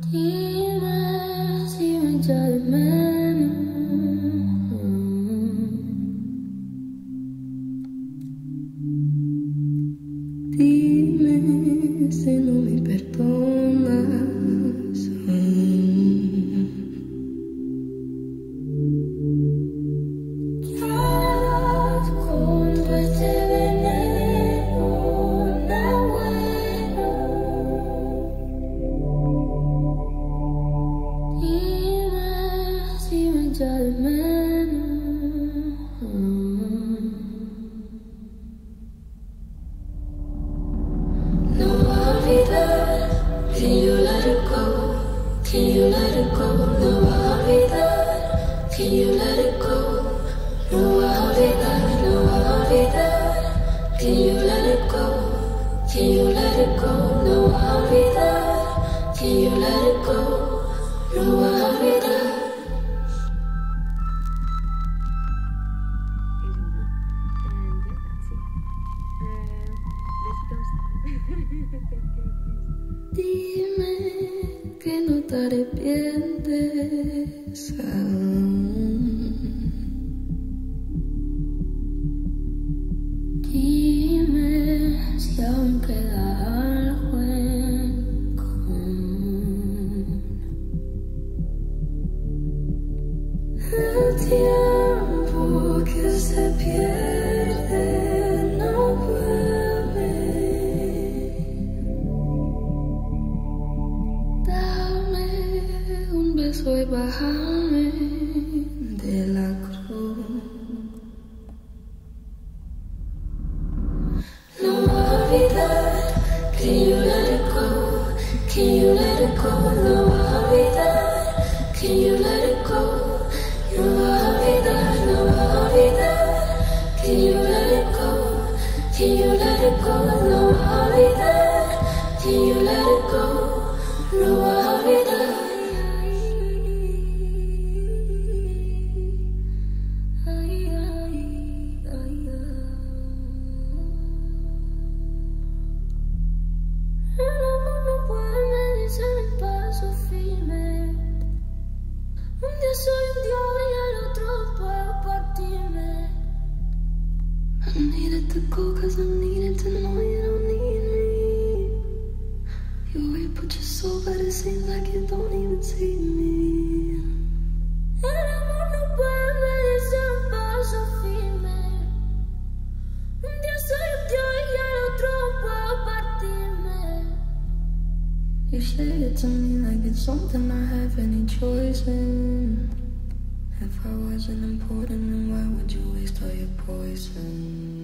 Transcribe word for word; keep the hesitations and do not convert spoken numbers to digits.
Dime si me echa de menos. Dime si no me perdonas. Ya con este veneno no bueno. Dime si me echa de menos. No voy a olvidar. Can you let it go? Can you let it go? No voy a olvidar. Can you let it go? No voy a olvidar. No voy a olvidar. Can you let it go? Can you let it go? No voy a olvidar. Can you let it go? No voy a olvidar. Dime que no te arrepientes aún. Dime si aún queda algo en común. El tiempo que se pierde no vuelve. Dame un beso y bájame de la cruz. No voy a olvidar. Can you let it go? Can you let it go? No voy a olvidar. Can you let it go? No voy a olvidar. No voy a olvidar. Can you let it go? Can you let it go? No voy a olvidar. Can you let it go? No voy a olvidar. Ay, ay, ay, ay. El amor no puede medirse en paso firme. Un día soy un dios y al otro puedo partirme. I needed to go cause I needed to know you don't need me. You wait but you're so bad it seems like you don't even see me. El amor no puede medirse en paso firme. Un día soy un dios y al otro puedo partirme. You say it to me like it's something I have any choice in. If I wasn't important, then why would you waste all your poison?